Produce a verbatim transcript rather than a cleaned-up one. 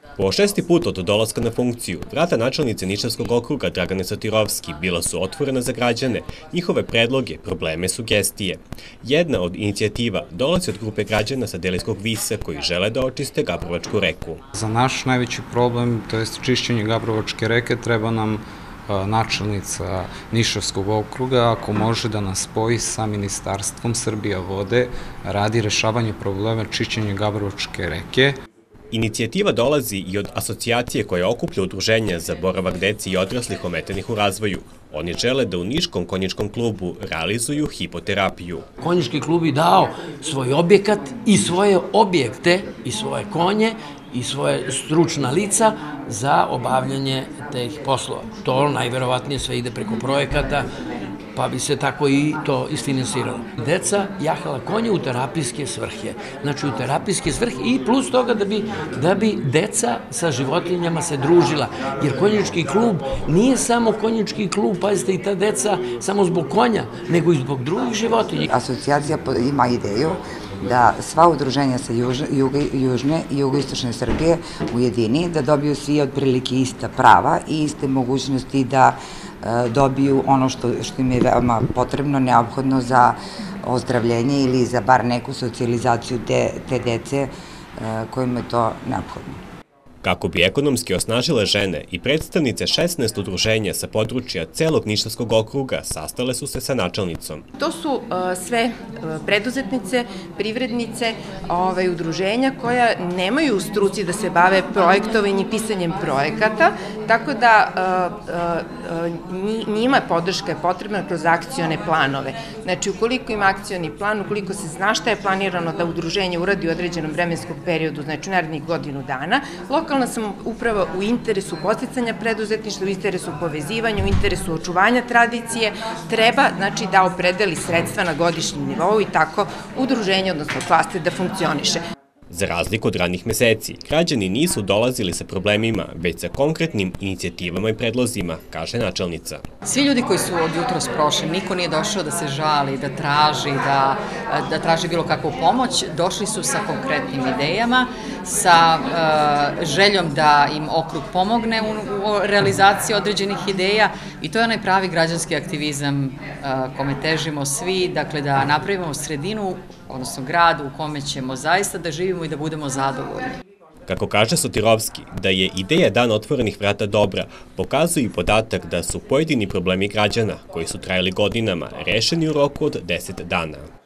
Po šesti put od dolaska na funkciju, vrata načelnice Nišavskog okruga Dragane Sotirovski bila su otvorena za građane, njihove predloge, probleme, sugestije. Jedna od inicijativa dolazi od grupe građana sa Delijskog Visa koji žele da očiste Gabrovačku reku. Za naš najveći problem, to je čišćenje Gabrovačke reke, treba nam načelnica Nišavskog okruga, ako može da nas spoji sa Ministarstvom Srbijavode, radi rešavanje problema čišćenja Gabrovačke reke. Inicijativa dolazi i od asocijacije koja okuplja udruženja za boravak deci i odraslih ometenih u razvoju. Oni žele da u Niškom konjičkom klubu realizuju hipoterapiju. Konjički klub je dao svoj objekat i svoje objekte i svoje konje i svoje stručna lica za obavljanje teh poslova. To najverovatnije sve ide preko projekata, pa bi se tako i to isfinansiralo. Deca jahala konje u terapijske svrhe. Znači u terapijske svrhe i plus toga da bi, da bi deca sa životinjama se družila. Jer konjički klub nije samo konjički klub, pazite, i ta deca samo zbog konja, nego i zbog drugih životinja. Asocijacija ima ideju da sva udruženja sa južne i jugoistočne Srbije ujedini, da dobiju svi otprilike ista prava i iste mogućnosti da dobiju ono što, što im je veoma potrebno, neophodno za ozdravljenje ili za bar neku socijalizaciju te, te dece kojima je to neophodno. Kako bi ekonomski osnažile žene i predstavnice šesnaest udruženja sa područja celog Nišavskog okruga sastale su se sa načelnicom. To su uh, sve uh, preduzetnice, privrednice, ovaj, udruženja koja nemaju u struci da se bave projektovanjem i pisanjem projekata, tako da uh, uh, njima podrška je potrebna kroz akcione planove. Znači, ukoliko ima akcioni plan, ukoliko se zna šta je planirano da udruženje uradi u određenom vremenskom periodu, znači u narednih godinu dana, lokalna samouprava u interesu podsticanja preduzetništva, u interesu povezivanja, u interesu očuvanja tradicije, treba znači da opredeli sredstva na godišnjem nivou i tako udruženje, odnosno klaster, da funkcioniše. Za razliku od ranih meseci, građani nisu dolazili sa problemima, već sa konkretnim inicijativama i predlozima, kaže načelnica. Svi ljudi koji su od jutros prošli, niko nije došao da se žali, da traži, da, da traži bilo kakvu pomoć, došli su sa konkretnim idejama, sa uh, željom da im okrug pomogne u, u realizaciji određenih ideja i to je onaj pravi građanski aktivizam uh, kome težimo svi, dakle da napravimo sredinu, odnosno grad u kome ćemo zaista da živimo i da budemo zadovoljni. Kako kaže Sotirovski, da je ideja Dana otvorenih vrata dobra, pokazuje i podatak da su pojedini problemi građana, koji su trajali godinama, rešeni u roku od deset dana.